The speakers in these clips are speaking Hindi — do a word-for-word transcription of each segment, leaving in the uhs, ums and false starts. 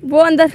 वो अंदर।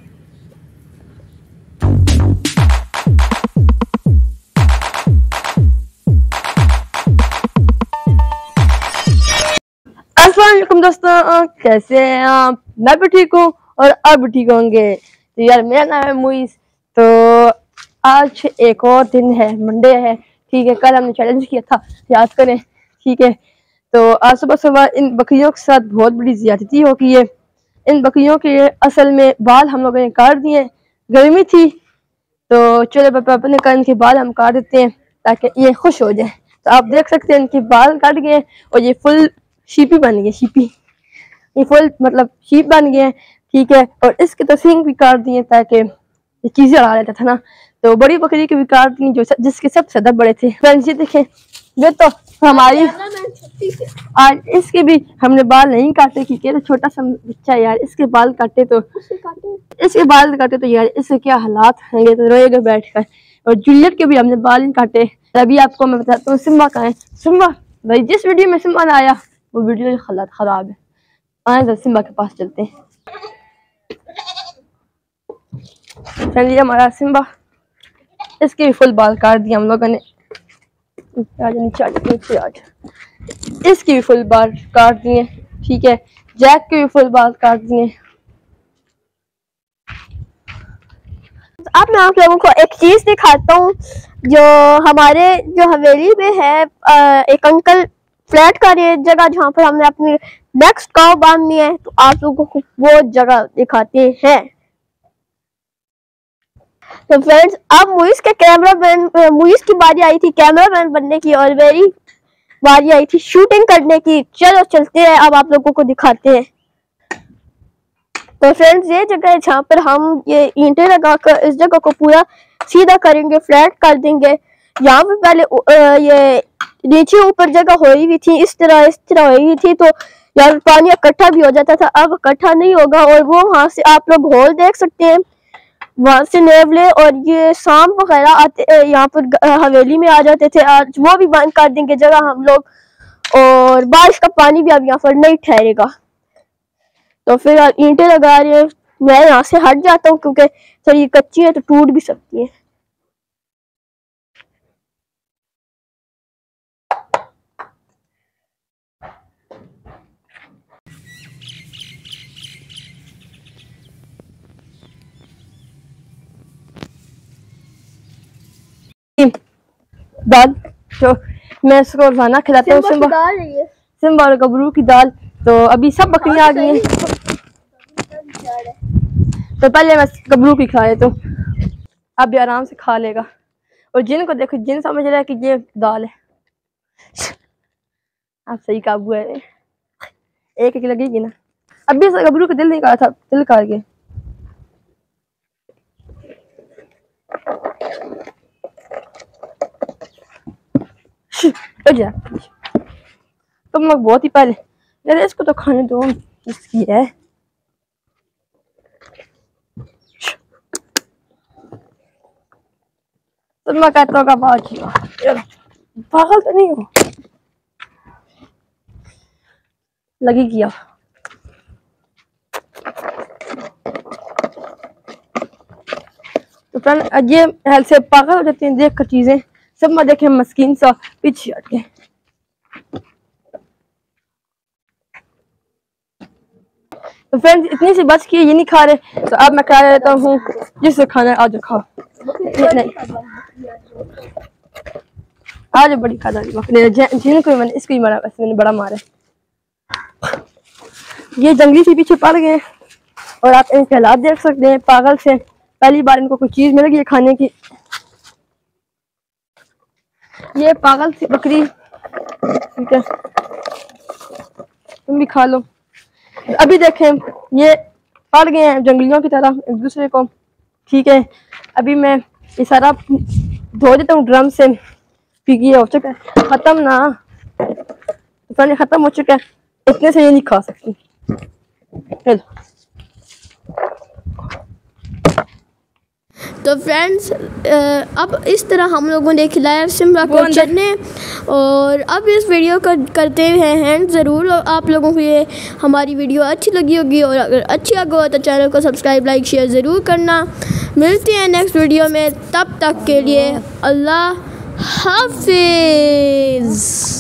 अस्सलाम वालेकुम दोस्तों, कैसे हैं आप? मैं भी ठीक हूँ और आप भी ठीक होंगे। तो यार मेरा नाम है मुइस। तो आज एक और दिन है, मंडे है, ठीक है। कल हमने चैलेंज किया था, याद करें, ठीक है। तो आज सुबह सुबह इन बकरियों के साथ बहुत बड़ी ज्यादती हो गई है। इन बकरियों के असल में बाल हम लोगों ने काट दिए, गर्मी थी तो चलो पापा ने कहा इनके बाल हम काट देते हैं ताकि ये खुश हो जाए। तो आप देख सकते हैं इनके बाल काट गए और ये फुल शीपी बन गए, शीपी ये फुल मतलब शीप बन गए हैं, ठीक है। और इसके तो सींग भी काट दिए ताकि ये चीजें उड़ा लेता था ना। तो बड़ी बकरी के भी काट दिए जो जिसके सबसे ज्यादा बड़े थे। फ्रेंड्स ये देखें, ये तो हमारी आज इसके भी हमने बाल नहीं काटे क्योंकि ये तो छोटा सा बच्चा यार, इसके बाल काटे तो इसके बाल काटे तो यार इसके क्या हालात होंगे, तो रोएगा बैठकर। और जूलियट के भी हमने बाल नहीं काटे। तभी आपको मैं बताता हूँ सिम्बा कहाँ है। सिम्बा भाई, जिस वीडियो में सिम्बा ने आया वो वीडियो की हालत खराब है। आए तो सिम्बा के पास चलते हैं। चलिए हमारा सिम्बा, इसके भी फुल बाल काट दिए हम लोगों ने। नीचे नीचे आज इसकी भी फुल बाल काट दिए, ठीक है। जैक के भी फुल बाल काट दिए। अब मैं आप लोगों को एक चीज दिखाता हूँ जो हमारे जो हवेली में है। एक अंकल फ्लैट का ये जगह जहाँ पर हमने अपनी नेक्स्ट काव बांधनी है, तो आप लोगों को वो जगह दिखाते हैं। तो फ्रेंड्स, अब मुइस के कैमरामैन मुइस की बारी आई थी कैमरामैन बनने की और मेरी बारी आई थी शूटिंग करने की। चलो चलते हैं, अब आप लोगों को दिखाते हैं। तो फ्रेंड्स, ये जगह है जहाँ पर हम ये ईंटें लगाकर इस जगह को पूरा सीधा करेंगे, फ्लैट कर देंगे। यहाँ पे पहले ये नीचे ऊपर जगह हुई हुई थी, इस तरह इस तरह हुई हुई थी, तो यहाँ पानी इकट्ठा भी हो जाता था। अब इकट्ठा नहीं होगा। और वो वहां से आप लोग होल देख सकते हैं, वहां से नेवले और ये सांप वगैरह आते यहाँ पर हवेली में आ जाते थे। आज वो भी बंद कर देंगे जगह हम लोग, और बारिश का पानी भी अब यहाँ पर नहीं ठहरेगा। तो फिर ईंटें लगा रहे हैं। मैं यहाँ से हट जाता हूँ क्योंकि थोड़ी कच्ची है तो टूट भी सकती है। दाल जो मैं इसको रोजाना खिलाता हूँ, सिम्बा सिम्बा और गबरू की दाल। तो अभी सब बकरियां आ गई हैं, तो पहले मैं गबरू की खाए तो अब भी आराम से खा लेगा। और जिन को देखो, जिन समझ रहा है कि ये दाल है। आप सही काबू है, एक एक लगेगी ना। अभी गबरू का दिल नहीं काटा था, दिल काट गया। तुम लोग बहुत ही पहले यार, इसको तो खाने दो, इसकी है। तुम मैं कहता होगा पागल तो नहीं हो, लगी किया। तो फ्रेंड, ये हेल्थ से पागल हो जाती हैं देख कर चीजें। सब मैं देखे मस्कीन सा पीछे हट गए। तो फ्रेंड्स, इतनी सी बच की ये नहीं खा रहे, तो अब मैं खा लेता हूँ। जिससे खाना है आज खाओ। नहीं आज बड़ी खा जिनको मैंने इसको ही मारा, वैसे मैंने बड़ा मारा। ये जंगली से पीछे पड़ गए और आप इनके हालात देख सकते हैं पागल से। पहली बार इनको कोई चीज मिल गई है खाने की। ये पागल सी बकरी, ठीक है, तुम भी खा लो। अभी देखें ये पड़ गए हैं जंगलियों की तरह एक दूसरे को, ठीक है। अभी मैं ये सारा धो देता हूँ ड्रम से, क्योंकि ये हो चुका है खत्म ना, तो खत्म हो चुका है। इतने से ये नहीं खा सकती। तो फ्रेंड्स अब इस तरह हम लोगों ने खिलाया सिमरा वो को अंदर- चने, और अब इस वीडियो को करते हैं हैंड ज़रूर। और आप लोगों को ये हमारी वीडियो अच्छी लगी होगी, और अगर अच्छी लगी हो तो चैनल को सब्सक्राइब लाइक शेयर ज़रूर करना। मिलते हैं नेक्स्ट वीडियो में, तब तक के लिए अल्लाह हाफिज़।